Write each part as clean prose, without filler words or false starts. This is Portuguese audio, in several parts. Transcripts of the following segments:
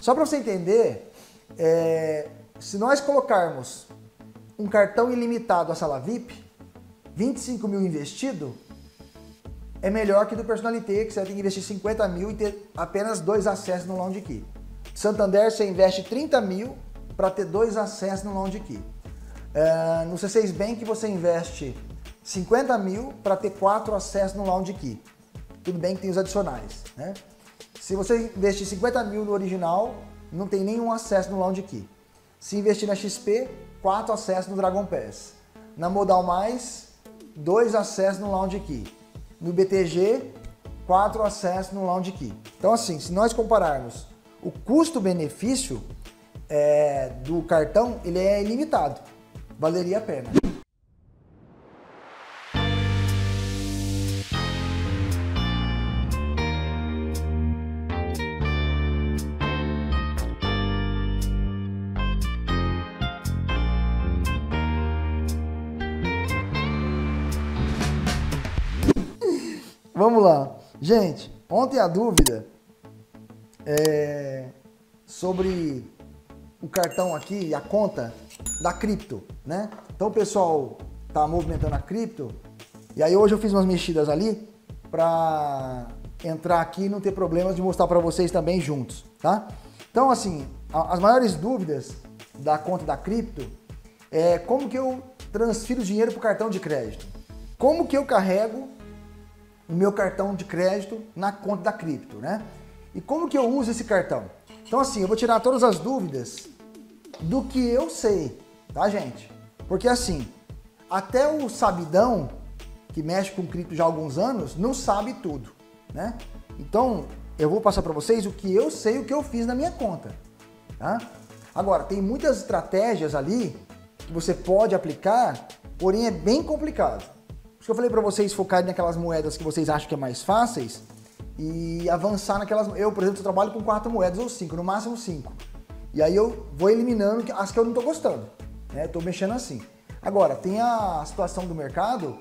Só para você entender, se nós colocarmos um cartão ilimitado à sala VIP, 25 mil investido, é melhor que do Personalité, que você vai ter que investir 50 mil e ter apenas 2 acessos no Lounge Key. Santander, você investe 30 mil para ter 2 acessos no Lounge Key. No C6 Bank, você investe 50 mil para ter 4 acessos no Lounge Key. Tudo bem que tem os adicionais, né? Se você investir 50 mil no original, não tem nenhum acesso no Lounge Key. Se investir na XP, 4 acessos no Dragon Pass. Na Modal Mais, 2 acessos no Lounge Key. No BTG, 4 acessos no Lounge Key. Então assim, se nós compararmos o custo-benefício do cartão, ele é ilimitado. Valeria a pena. Vamos lá. Gente, ontem a dúvida sobre o cartão aqui, a conta da cripto, né? Então o pessoal tá movimentando a cripto e aí hoje eu fiz umas mexidas ali para entrar aqui e não ter problemas de mostrar para vocês também juntos, tá? Então assim, as maiores dúvidas da conta da cripto é como que eu transfiro dinheiro para o cartão de crédito? Como que eu carrego o meu cartão de crédito na conta da cripto, né? E como que eu uso esse cartão? Então assim, eu vou tirar todas as dúvidas do que eu sei, tá, gente? Porque assim, até o sabidão, que mexe com cripto já há alguns anos, não sabe tudo, né? Então, eu vou passar para vocês o que eu sei, o que eu fiz na minha conta, tá? Agora, tem muitas estratégias ali que você pode aplicar, porém é bem complicado. Por isso que eu falei para vocês focarem naquelas moedas que vocês acham que é mais fáceis e avançar naquelas... Eu, por exemplo, eu trabalho com 4 moedas ou 5, no máximo 5. E aí eu vou eliminando as que eu não estou gostando, né? Estou mexendo assim. Agora, tem a situação do mercado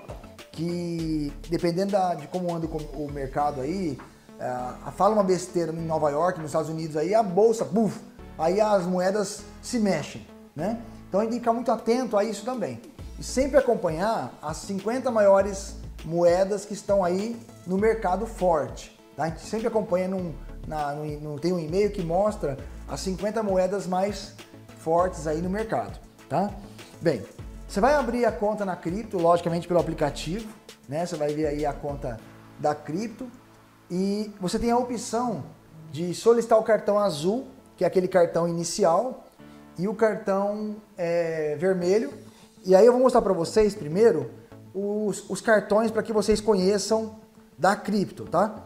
que, dependendo de como anda o mercado aí, fala uma besteira em Nova York, nos Estados Unidos, aí a bolsa, buf, aí as moedas se mexem, né? Então a gente tem que ficar muito atento a isso também. E sempre acompanhar as 50 maiores moedas que estão aí no mercado forte, tá? A gente sempre acompanha, tem um e-mail que mostra as 50 moedas mais fortes aí no mercado, tá? Bem, você vai abrir a conta na cripto, logicamente pelo aplicativo, né? Você vai ver aí a conta da cripto e você tem a opção de solicitar o cartão azul, que é aquele cartão inicial, e o cartão vermelho. E aí eu vou mostrar para vocês primeiro os cartões para que vocês conheçam da cripto, tá?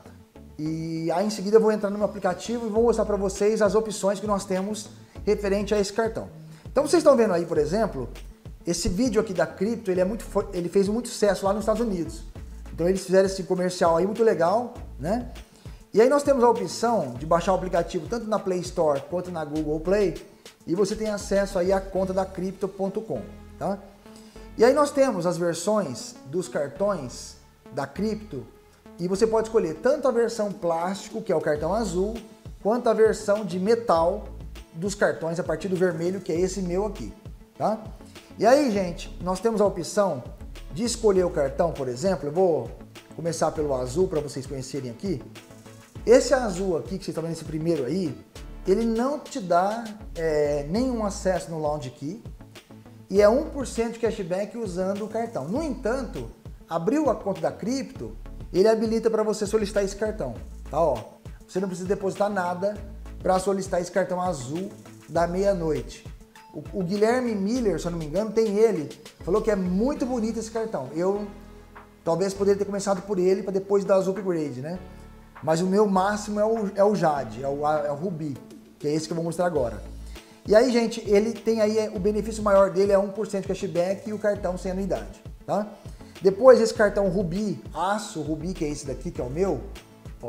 E aí em seguida eu vou entrar no meu aplicativo e vou mostrar para vocês as opções que nós temos referente a esse cartão. Então vocês estão vendo aí, por exemplo, esse vídeo aqui da cripto, ele fez muito sucesso lá nos Estados Unidos. Então eles fizeram esse comercial aí muito legal, né? E aí nós temos a opção de baixar o aplicativo tanto na Play Store quanto na Google Play e você tem acesso aí à conta da Crypto.com, tá? E aí nós temos as versões dos cartões da cripto e você pode escolher tanto a versão plástico, que é o cartão azul, quanto a versão de metal dos cartões a partir do vermelho, que é esse meu aqui, tá? E aí, gente, nós temos a opção de escolher o cartão, por exemplo, eu vou começar pelo azul para vocês conhecerem aqui. Esse azul aqui, que vocês estão vendo esse primeiro aí, ele não te dá nenhum acesso no Lounge Key e é 1% de cashback usando o cartão. No entanto, abriu a conta da cripto, ele habilita para você solicitar esse cartão, tá? Ó, você não precisa depositar nada para solicitar esse cartão azul da meia-noite. O Guilherme Miller, se eu não me engano, tem ele, falou que é muito bonito esse cartão. Eu talvez poderia ter começado por ele para depois dar os upgrade, né? Mas o meu máximo é o Jade, é o Ruby, que é esse que eu vou mostrar agora. E aí, gente, ele tem aí, o benefício maior dele é 1% de cashback e o cartão sem anuidade, tá? Depois esse cartão Ruby, Aço Ruby, que é esse daqui, que é o meu, ó.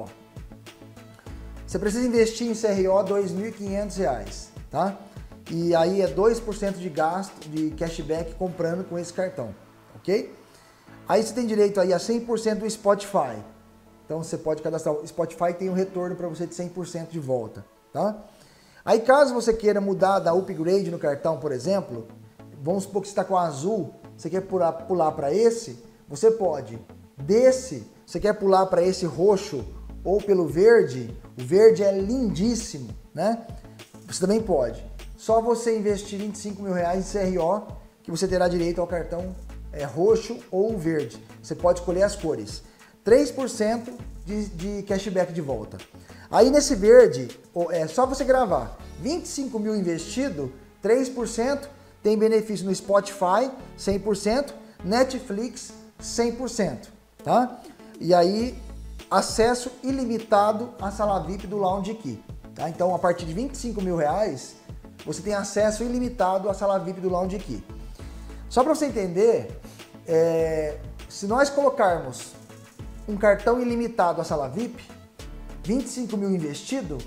Você precisa investir em CRO R$ 2.500, tá? E aí é 2% de gasto de cashback comprando com esse cartão, ok? Aí você tem direito aí a 100% do Spotify. Então você pode cadastrar o Spotify, tem um retorno para você de 100% de volta, tá? Aí caso você queira mudar, dar upgrade no cartão, por exemplo, vamos supor que você está com azul, você quer pular para esse, você pode. Desse, você quer pular para esse roxo ou pelo verde, o verde é lindíssimo, né? Você também pode. Só você investir 25 mil reais em CRO que você terá direito ao cartão roxo ou verde. Você pode escolher as cores. 3% de cashback de volta. Aí nesse verde, é só você gravar 25 mil investido, 3% tem benefício no Spotify, 100%, Netflix, 100%, tá? E aí, acesso ilimitado à sala VIP do Lounge Key, tá? Então, a partir de 25 mil reais, você tem acesso ilimitado à sala VIP do Lounge Key. Só para você entender, se nós colocarmos um cartão ilimitado à sala VIP, 25 mil investido,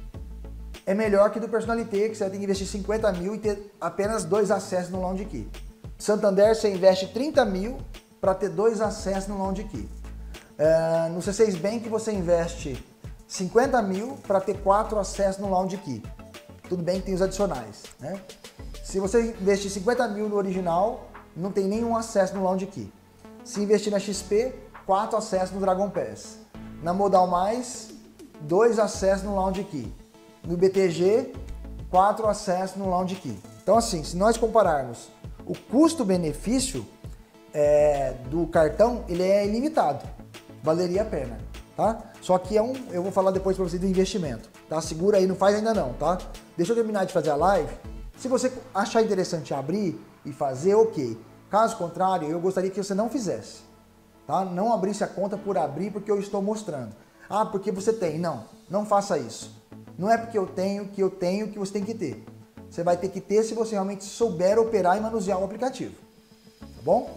é melhor que do Personalité, que você vai ter que investir 50 mil e ter apenas 2 acessos no Lounge Key. Santander, você investe 30 mil para ter 2 acessos no Lounge Key. No C6 Bank, você investe 50 mil para ter 4 acessos no Lounge Key. Tudo bem que tem os adicionais, né? Se você investir 50 mil no original, não tem nenhum acesso no Lounge Key. Se investir na XP, 4 acessos no Dragon Pass. Na Modal Mais, 2 acessos no Lounge Key. No BTG, 4 acessos no Lounge Key. Então assim, se nós compararmos o custo-benefício do cartão, ele é ilimitado. Valeria a pena, tá? Só que eu vou falar depois para vocês do investimento, tá? Segura aí, não faz ainda não, tá? Deixa eu terminar de fazer a live. Se você achar interessante abrir e fazer, ok. Caso contrário, eu gostaria que você não fizesse, tá? Não abrisse a conta por abrir porque eu estou mostrando. Ah, porque você tem. Não, não faça isso. Não é porque eu tenho que você tem que ter. Você vai ter que ter se você realmente souber operar e manusear o aplicativo. Tá bom?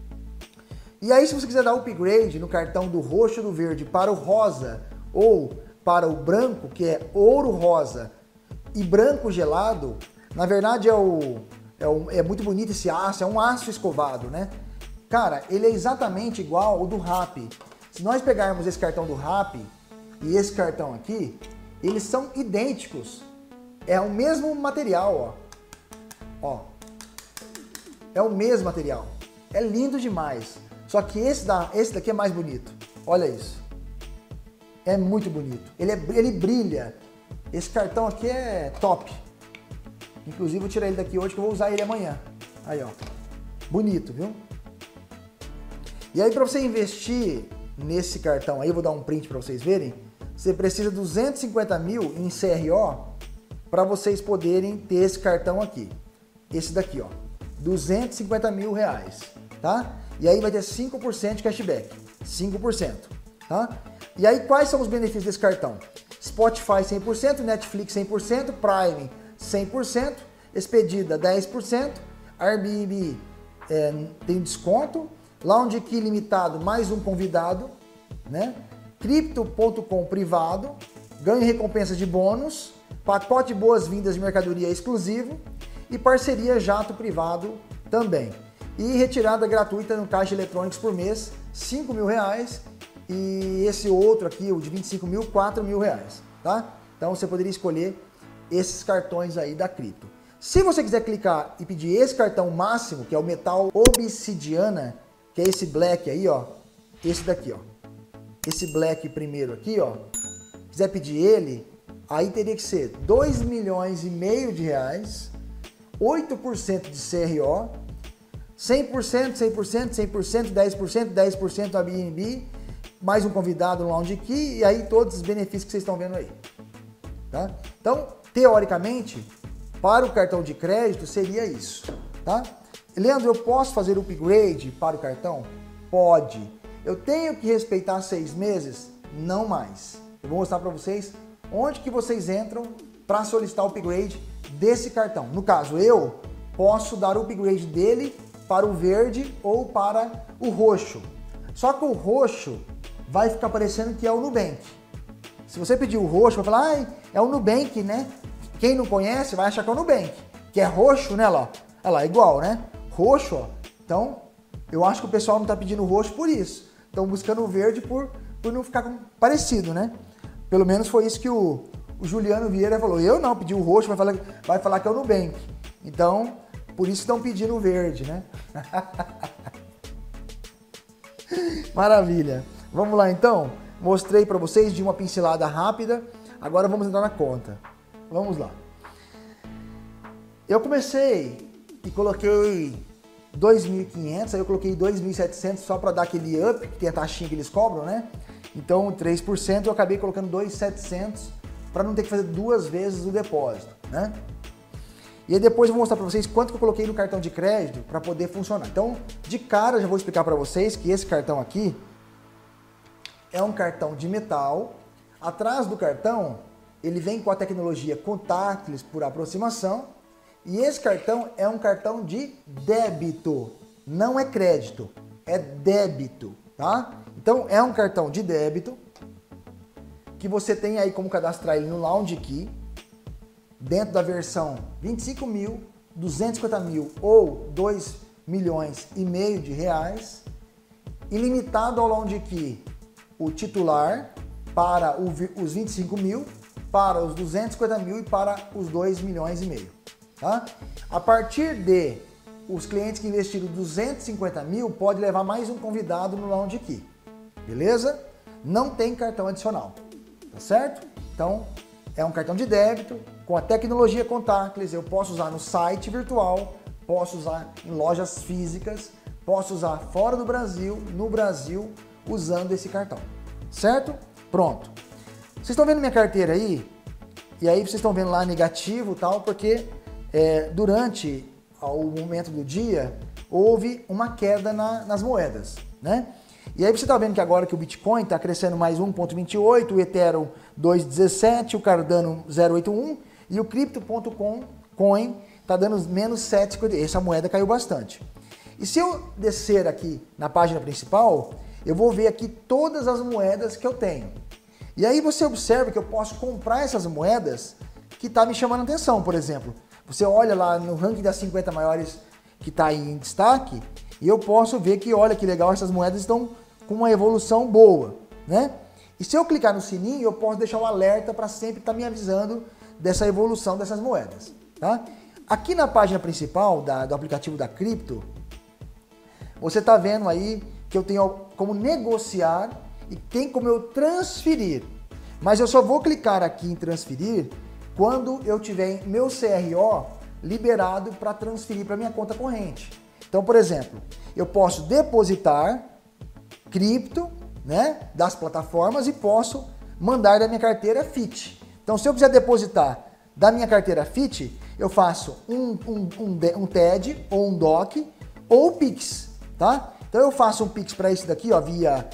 E aí, se você quiser dar upgrade no cartão do roxo e do verde para o rosa ou para o branco, que é ouro rosa e branco gelado, na verdade é muito bonito esse aço, é um aço escovado, né? Cara, ele é exatamente igual ao do Rappi. Se nós pegarmos esse cartão do Rappi e esse cartão aqui, eles são idênticos. É o mesmo material, ó. É o mesmo material. É lindo demais. Só que esse daqui é mais bonito. Olha isso. É muito bonito. Ele brilha. Esse cartão aqui é top. Inclusive, vou tirar ele daqui hoje que eu vou usar ele amanhã. Aí, ó. Bonito, viu? E aí, para você investir nesse cartão aí, eu vou dar um print para vocês verem. Você precisa de 250 mil em CRO para vocês poderem ter esse cartão aqui. Esse daqui, ó. 250 mil reais, tá? E aí vai ter 5% de cashback. 5%, tá? E aí, quais são os benefícios desse cartão? Spotify 100%, Netflix 100%, Prime 100%, Expedida 10%, Airbnb tem desconto, Lounge Key limitado mais um convidado, né? Crypto.com privado, ganho recompensas de bônus, pacote boas-vindas de mercadoria exclusivo e parceria jato privado também. E retirada gratuita no caixa eletrônicos por mês, 5 mil reais, e esse outro aqui, o de 25 mil, 4 mil reais, tá? Então você poderia escolher esses cartões aí da Cripto. Se você quiser clicar e pedir esse cartão máximo, que é o metal obsidiana, que é esse black aí, ó, esse daqui, ó, esse black primeiro aqui, ó, quiser pedir ele, aí teria que ser 2 milhões e meio de reais, 8% de CRO, 100%, 100%, 100%, 10%, 10% do Airbnb, mais um convidado no Lounge Key, e aí todos os benefícios que vocês estão vendo aí, tá? Então, teoricamente, para o cartão de crédito seria isso, tá? Leandro, eu posso fazer upgrade para o cartão? Pode. Eu tenho que respeitar 6 meses? Não mais. Eu vou mostrar para vocês onde que vocês entram para solicitar o upgrade desse cartão. No caso, eu posso dar o upgrade dele para o verde ou para o roxo. Só que o roxo vai ficar parecendo que é o Nubank. Se você pedir o roxo, vai falar, ah, é o Nubank, né? Quem não conhece vai achar que é o Nubank, que é roxo, né, lá? Olha lá, igual, né? Roxo, ó. Então, eu acho que o pessoal não está pedindo roxo por isso. Estão buscando o verde por não ficar parecido, né? Pelo menos foi isso que o o Juliano Vieira falou, eu não, pedi o roxo, vai falar que é o Nubank. Então, por isso estão pedindo o verde, né? Maravilha. Vamos lá então? Mostrei para vocês de uma pincelada rápida. Agora vamos entrar na conta. Vamos lá. Eu comecei e coloquei 2.500, aí eu coloquei 2.700 só para dar aquele up, que tem a taxinha que eles cobram, né? Então, 3% eu acabei colocando 2.700 para não ter que fazer duas vezes o depósito, né? E aí depois eu vou mostrar para vocês quanto que eu coloquei no cartão de crédito para poder funcionar. Então, de cara, eu já vou explicar para vocês que esse cartão aqui é um cartão de metal. Atrás do cartão, ele vem com a tecnologia contactless por aproximação. E esse cartão é um cartão de débito, não é crédito, é débito, tá? Então, é um cartão de débito que você tem aí como cadastrar ele no Lounge Key, dentro da versão 25 mil, 250 mil ou 2 milhões e meio de reais, ilimitado ao Lounge Key, o titular para os 25 mil, para os 250 mil e para os 2 milhões e meio. Tá? A partir de os clientes que investiram 250 mil, pode levar mais um convidado no Lounge Key, beleza? Não tem cartão adicional, tá certo? Então, é um cartão de débito com a tecnologia contactless, eu posso usar no site virtual, posso usar em lojas físicas, posso usar fora do Brasil, no Brasil, usando esse cartão, certo? Pronto. Vocês estão vendo minha carteira aí? E aí vocês estão vendo lá negativo e tal, porque durante o momento do dia houve uma queda nas moedas, né? E aí você está vendo que agora que o Bitcoin está crescendo mais 1,28, o Ethereum 2,17, o Cardano 0,81 e o Crypto.com Coin está dando menos 7,50. Essa moeda caiu bastante. E se eu descer aqui na página principal, eu vou ver aqui todas as moedas que eu tenho. E aí você observa que eu posso comprar essas moedas que está me chamando a atenção, por exemplo. Você olha lá no ranking das 50 maiores que está aí em destaque e eu posso ver que, olha que legal, essas moedas estão com uma evolução boa, né? E se eu clicar no sininho, eu posso deixar o alerta para sempre estar me avisando dessa evolução dessas moedas, tá? Aqui na página principal do aplicativo da Crypto, você está vendo aí que eu tenho como negociar e tem como eu transferir. Mas eu só vou clicar aqui em transferir quando eu tiver meu CRO liberado para transferir para minha conta corrente. Então, por exemplo, eu posso depositar cripto, né, das plataformas e posso mandar da minha carteira Fiat. Então, se eu quiser depositar da minha carteira Fiat, eu faço um TED ou um DOC ou Pix, tá? Então, eu faço um Pix para isso daqui, ó, via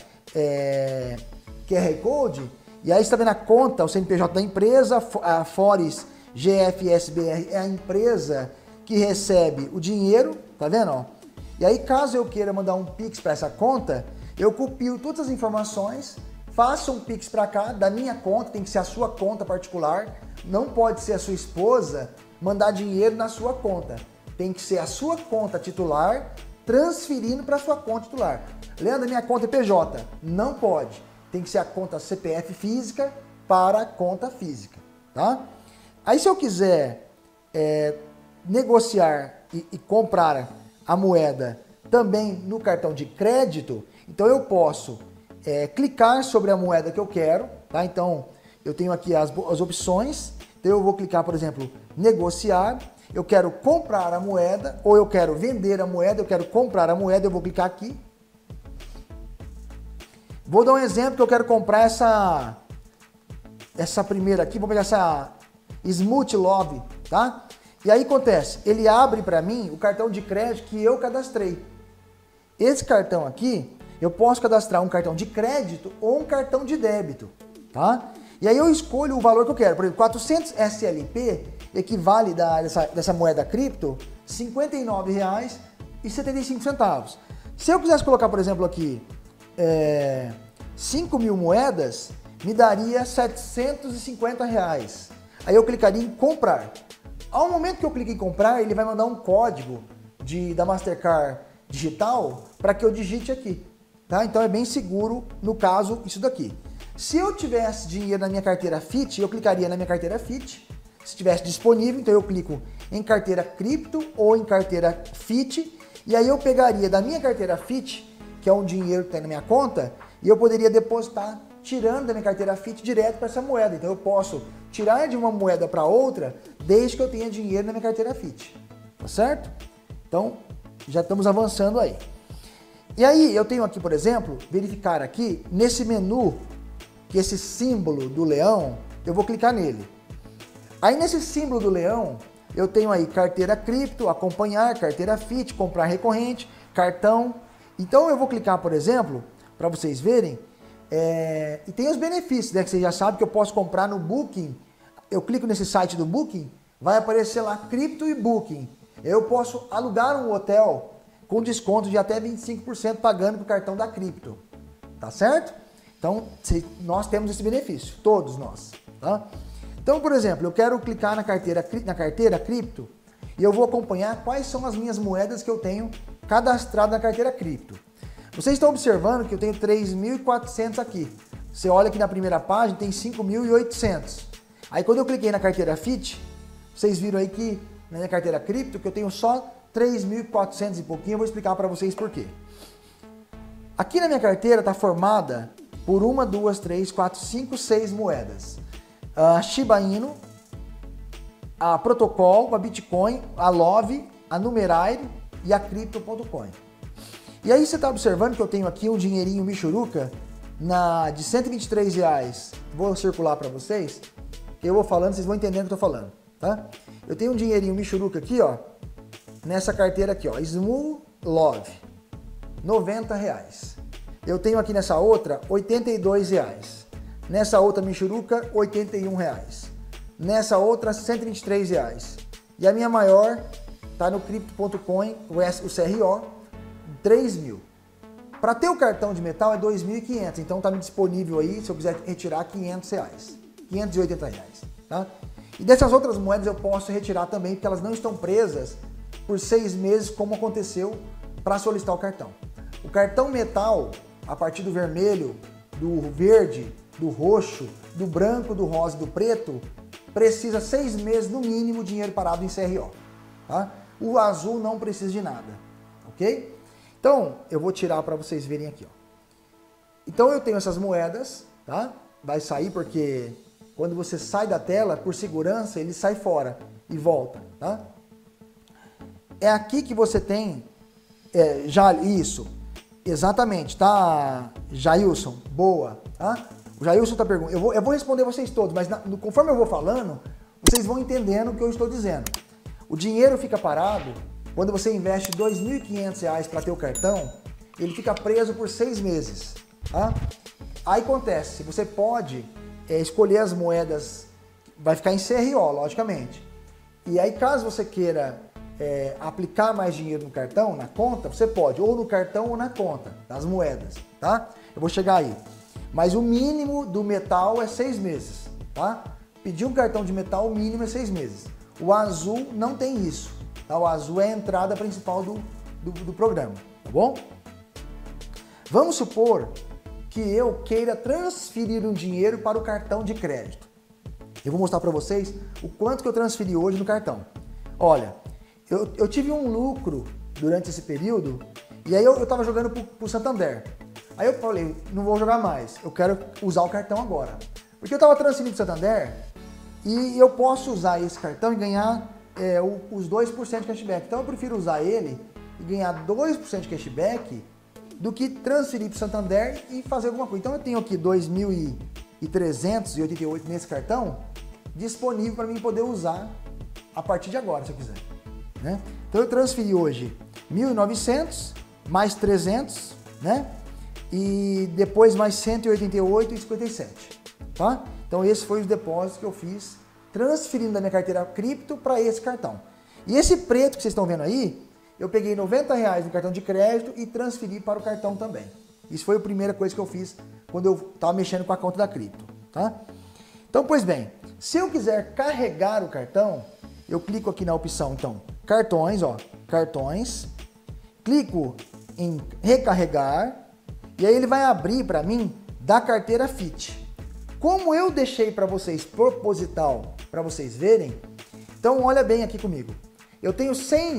QR Code. E aí você está vendo a conta, o CNPJ da empresa, a Forex GFSBR é a empresa que recebe o dinheiro, tá vendo? Ó? E aí caso eu queira mandar um Pix para essa conta, eu copio todas as informações, faço um Pix para cá, da minha conta, tem que ser a sua conta particular, não pode ser a sua esposa mandar dinheiro na sua conta, tem que ser a sua conta titular transferindo para a sua conta titular. Leandro, minha conta é PJ, não pode. Tem que ser a conta CPF física para a conta física, tá? Aí se eu quiser negociar e comprar a moeda também no cartão de crédito, então eu posso clicar sobre a moeda que eu quero, tá? Então eu tenho aqui as opções, então eu vou clicar, por exemplo, negociar, eu quero comprar a moeda ou eu quero vender a moeda, eu quero comprar a moeda, eu vou clicar aqui. Vou dar um exemplo que eu quero comprar essa primeira aqui, vou pegar essa Smooth Love, tá? E aí acontece, ele abre para mim o cartão de crédito que eu cadastrei. Esse cartão aqui, eu posso cadastrar um cartão de crédito ou um cartão de débito, tá? E aí eu escolho o valor que eu quero. Por exemplo, 400 SLP equivale dessa moeda cripto R$ 59,75. Se eu quisesse colocar, por exemplo, aqui 5 mil moedas, me daria R$ 750. Aí eu clicaria em comprar. Ao momento que eu clico em comprar, ele vai mandar um código da Mastercard digital para que eu digite aqui, tá? Então é bem seguro no caso isso daqui. Se eu tivesse dinheiro na minha carteira FIT, eu clicaria na minha carteira FIT. Se tivesse disponível, então eu clico em carteira cripto ou em carteira FIT. E aí eu pegaria da minha carteira FIT, que é um dinheiro que tem na minha conta, e eu poderia depositar, tirando da minha carteira FIT direto para essa moeda. Então eu posso tirar de uma moeda para outra, desde que eu tenha dinheiro na minha carteira FIT. Tá certo? Então, já estamos avançando aí. E aí, eu tenho aqui, por exemplo, verificar aqui, nesse menu, que esse símbolo do leão, eu vou clicar nele. Aí, nesse símbolo do leão, eu tenho aí carteira cripto, acompanhar, carteira FIT, comprar recorrente, cartão. Então, eu vou clicar, por exemplo, para vocês verem, e tem os benefícios, né, que vocês já sabem que eu posso comprar no Booking. Eu clico nesse site do Booking, vai aparecer lá cripto e Booking. Eu posso alugar um hotel com desconto de até 25% pagando com o cartão da cripto. Tá certo? Então, nós temos esse benefício, todos nós. Tá? Então, por exemplo, eu quero clicar na carteira cripto e eu vou acompanhar quais são as minhas moedas que eu tenho cadastrado na carteira cripto. Vocês estão observando que eu tenho 3.400 aqui. Você olha aqui na primeira página, tem 5.800. Aí, quando eu cliquei na carteira FIT, vocês viram aí que na minha carteira cripto, que eu tenho só 3.400 e pouquinho, eu vou explicar para vocês por quê. Aqui na minha carteira está formada por 1, 2, 3, 4, 5, 6 moedas. A Shiba Inu, a Protocol, a Bitcoin, a Love, a Numeraire e a Crypto.coin. E aí você está observando que eu tenho aqui um dinheirinho Michuruca de R$123. Vou circular para vocês, eu vou falando, vocês vão entendendo o que eu estou falando. Tá? Eu tenho um dinheirinho Michuruca aqui, ó, nessa carteira aqui, ó, Smooth Love, R$90. Eu tenho aqui nessa outra, R$82. Nessa outra Michuruca, R$81. Nessa outra, R$123. E a minha maior tá no Crypto.coin, o CRO, 3.000. Para ter o cartão de metal é 2.500, então tá disponível aí, se eu quiser retirar, R$500, R$580, tá? E dessas outras moedas eu posso retirar também, porque elas não estão presas por 6 meses, como aconteceu para solicitar o cartão. O cartão metal, a partir do vermelho, do verde, do roxo, do branco, do rosa e do preto, precisa 6 meses no mínimo dinheiro parado em CRO. Tá? O azul não precisa de nada, ok? Então, eu vou tirar para vocês verem aqui. Ó. Então, eu tenho essas moedas, tá? Vai sair porque quando você sai da tela, por segurança, ele sai fora e volta, tá? É aqui que você tem, isso, exatamente, tá, Jailson? Boa, tá? O Jailson tá perguntando, eu vou responder vocês todos, mas conforme eu vou falando, vocês vão entendendo o que eu estou dizendo. O dinheiro fica parado, quando você investe R$2.500 para ter o cartão, ele fica preso por 6 meses, tá? Aí acontece, você pode escolher as moedas, vai ficar em CRO, logicamente. E aí, caso você queira aplicar mais dinheiro no cartão, na conta, você pode, ou no cartão ou na conta, das moedas, tá? Eu vou chegar aí. Mas o mínimo do metal é 6 meses, tá? Pedir um cartão de metal, o mínimo é 6 meses. O azul não tem isso, tá? O azul é a entrada principal do programa, tá bom? Vamos supor que eu queira transferir um dinheiro para o cartão de crédito. Eu vou mostrar para vocês o quanto que eu transferi hoje no cartão. Olha, eu tive um lucro durante esse período e aí eu estava jogando para o Santander. Aí eu falei, não vou jogar mais, eu quero usar o cartão agora. Porque eu estava transferindo para o Santander e eu posso usar esse cartão e ganhar os 2% de cashback. Então eu prefiro usar ele e ganhar 2% de cashback do que transferir para o Santander e fazer alguma coisa. Então eu tenho aqui 2.388 nesse cartão disponível para mim poder usar a partir de agora, se eu quiser. Né? Então eu transferi hoje 1.900 mais 300, né? E depois mais 188,57, tá? Então esse foi os depósitos que eu fiz transferindo da minha carteira cripto para esse cartão. E esse preto que vocês estão vendo aí, eu peguei R$90 no cartão de crédito e transferi para o cartão também. Isso foi a primeira coisa que eu fiz quando eu estava mexendo com a conta da cripto, tá? Então, pois bem, se eu quiser carregar o cartão, eu clico aqui na opção, então, cartões, ó, cartões, clico em recarregar, e aí ele vai abrir para mim da carteira FIT. como eu deixei para vocês proposital, para vocês verem, então olha bem aqui comigo. Eu tenho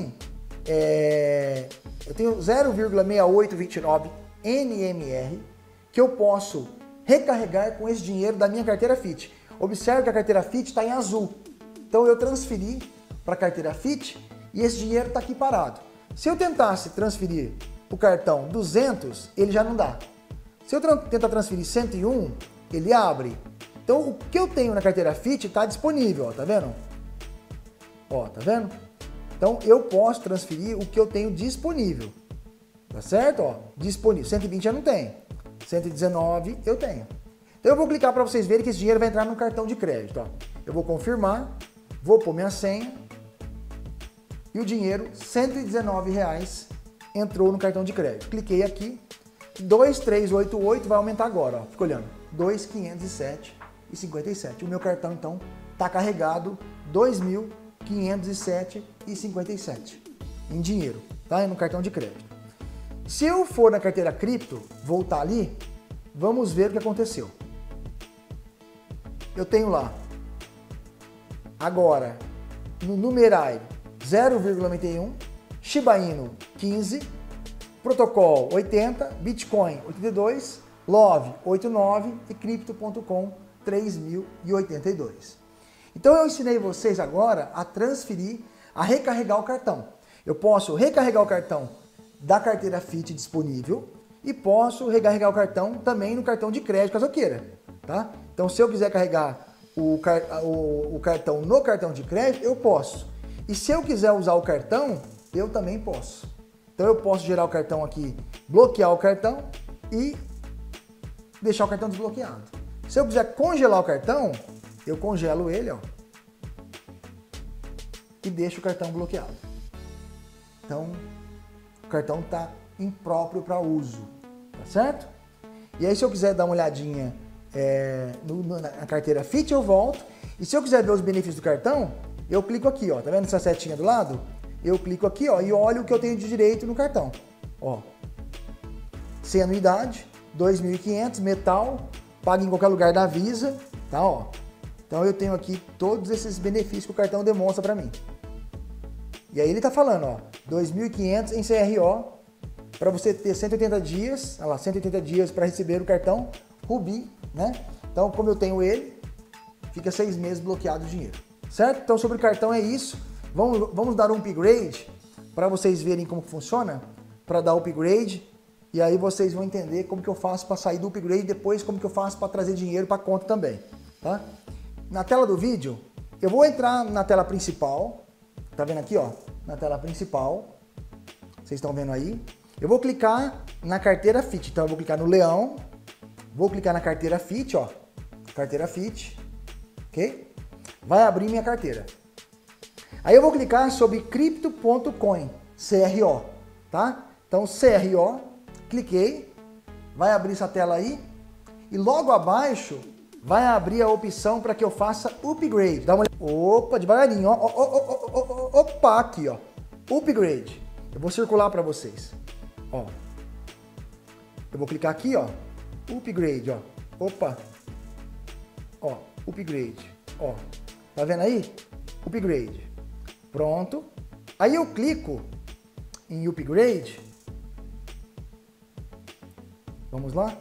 0,6829 NMR que eu posso recarregar com esse dinheiro da minha carteira Fit. Observe que a carteira Fit está em azul. Então eu transferi para a carteira Fit e esse dinheiro está aqui parado. Se eu tentasse transferir o cartão 200, ele já não dá. Se eu tentar transferir 101, ele abre. Então o que eu tenho na carteira Fit está disponível, ó, tá vendo? Ó, tá vendo? Então eu posso transferir o que eu tenho disponível. Tá certo? Ó, disponível. 120 já não tem. 119 eu tenho. Então eu vou clicar para vocês verem que esse dinheiro vai entrar no cartão de crédito. Ó. Eu vou confirmar, vou pôr minha senha e o dinheiro, R$119, entrou no cartão de crédito. Cliquei aqui, 2,388 vai aumentar agora. Ó. Fica olhando, 2.507,57. O meu cartão então está carregado 2.507,57 em dinheiro, tá? No cartão de crédito. Se eu for na carteira cripto, voltar ali, vamos ver o que aconteceu. Eu tenho lá, agora, no numerário 0,91, Shiba Inu 15, Protocol 80, Bitcoin 82, Love 89 e Crypto.com 3.082. Então eu ensinei vocês agora a transferir, a recarregar o cartão. Eu posso recarregar o cartão da carteira Fit disponível e posso recarregar o cartão também no cartão de crédito, caso eu queira, tá? Então se eu quiser carregar o cartão no cartão de crédito, eu posso. E se eu quiser usar o cartão, eu também posso. Então eu posso gerar o cartão aqui, bloquear o cartão e deixar o cartão desbloqueado. Se eu quiser congelar o cartão, eu congelo ele, ó, e deixo o cartão bloqueado. Então, o cartão está impróprio para uso, tá certo? E aí se eu quiser dar uma olhadinha na carteira Fit, eu volto. E se eu quiser ver os benefícios do cartão, eu clico aqui, ó, tá vendo essa setinha do lado? Eu clico aqui, ó, e olho o que eu tenho de direito no cartão. Ó, sem anuidade, 2.500, metal, paga em qualquer lugar da Visa, tá, ó. Então eu tenho aqui todos esses benefícios que o cartão demonstra para mim. E aí ele tá falando, ó, 2.500 em CRO, para você ter 180 dias, olha lá, 180 dias para receber o cartão Rubi, né? Então, como eu tenho ele, fica 6 meses bloqueado o dinheiro, certo? Então, sobre o cartão é isso. Vamos dar um upgrade para vocês verem como funciona, para dar upgrade, e aí vocês vão entender como que eu faço para sair do upgrade e depois como que eu faço para trazer dinheiro para a conta também, tá? Na tela do vídeo, eu vou entrar na tela principal, tá vendo aqui, ó? Na tela principal, vocês estão vendo aí. Eu vou clicar na carteira Fit, então eu vou clicar no leão, vou clicar na carteira Fit, ó, carteira Fit, ok? Vai abrir minha carteira. Aí eu vou clicar sobre Crypto.coin, CRO, tá? Então CRO, cliquei, vai abrir essa tela aí e logo abaixo vai abrir a opção para que eu faça upgrade. Dá uma olhada. Opa, devagarinho, ó, opa, aqui, ó, upgrade. Eu vou circular para vocês. Ó, eu vou clicar aqui, ó, upgrade, ó, opa, ó, upgrade, ó, tá vendo aí? Upgrade, pronto. Aí eu clico em upgrade, vamos lá,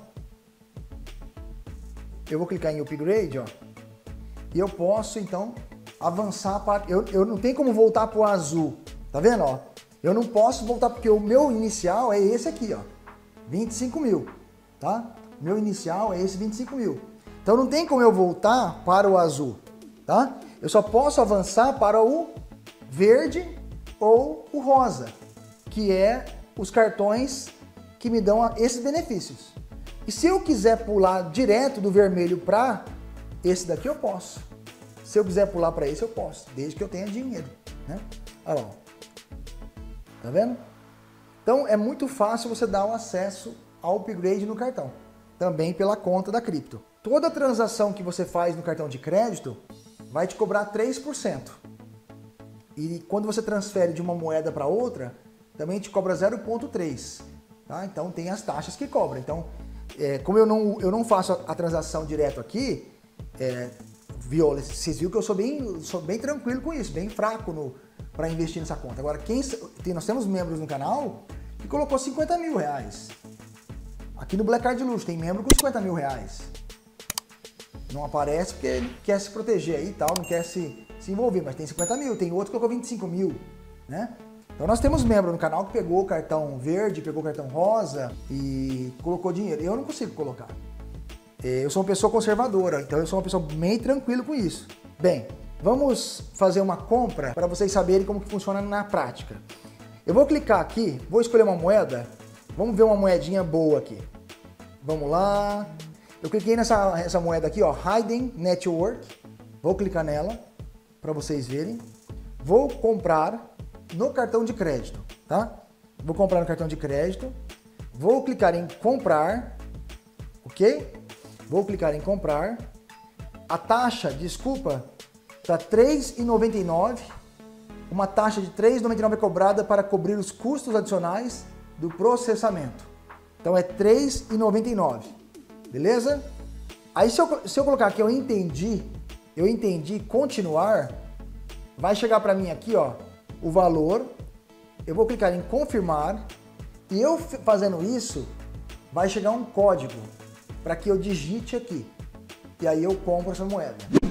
eu vou clicar em upgrade, ó, e eu posso então avançar para, eu não tenho como voltar para o azul, tá vendo, ó? Eu não posso voltar porque o meu inicial é esse aqui, ó, 25 mil, tá? Meu inicial é esse 25 mil. Então não tem como eu voltar para o azul, tá? Eu só posso avançar para o verde ou o rosa, que é os cartões que me dão esses benefícios. E se eu quiser pular direto do vermelho para esse daqui, eu posso. Se eu quiser pular para esse, eu posso, desde que eu tenha dinheiro, né? Olha lá. Tá vendo? Então é muito fácil você dar o acesso ao upgrade no cartão, também pela conta da cripto. Toda transação que você faz no cartão de crédito vai te cobrar 3%. E quando você transfere de uma moeda para outra, também te cobra 0,3%. Tá? Então tem as taxas que cobram. Então, como eu não faço a transação direto aqui, Vocês viram que eu sou bem tranquilo com isso, bem fraco para investir nessa conta. Agora, nós temos membros no canal que colocou 50 mil reais. Aqui no Black Card Luxo tem membro com 50 mil reais. Não aparece porque ele quer se proteger aí e tal, não quer se envolver, mas tem 50 mil. Tem outro que colocou 25 mil, né? Então nós temos membro no canal que pegou o cartão verde, pegou o cartão rosa e colocou dinheiro. Eu não consigo colocar. Eu sou uma pessoa conservadora, então eu sou uma pessoa bem tranquila com isso. Bem, vamos fazer uma compra para vocês saberem como que funciona na prática. Eu vou clicar aqui, vou escolher uma moeda, vamos ver uma moedinha boa aqui. Vamos lá. Eu cliquei nessa moeda aqui, ó, Raiden Network. Vou clicar nela para vocês verem. Vou comprar no cartão de crédito, tá? Vou comprar no cartão de crédito. Vou clicar em comprar, ok? Vou clicar em comprar. A taxa, desculpa, está R$ 3,99. Uma taxa de R$ 3,99 é cobrada para cobrir os custos adicionais do processamento. Então é R$ 3,99. Beleza? Aí se eu colocar aqui, eu entendi, continuar, vai chegar para mim aqui, ó, o valor. Eu vou clicar em confirmar e eu fazendo isso, vai chegar um código para que eu digite aqui. E aí eu compro essa moeda.